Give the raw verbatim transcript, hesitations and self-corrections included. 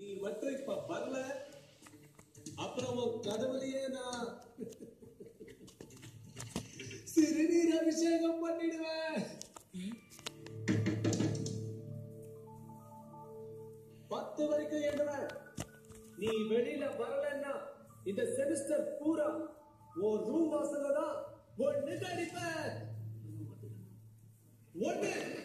நீ மட்டும் இப்ப வரல, அப்புறம் உன் கதவுலயே நான் சிறுநீர் அபிஷேகம் பண்ணிடுவேன். பத்து வரைக்கும் எழுதுவேன். நீ வெளியில வரலன்னா இந்த செமிஸ்டர் பூரா ஒரு ரூம் வாசல தான் ஒண்ணு கடிப்பேன். ஒண்ணு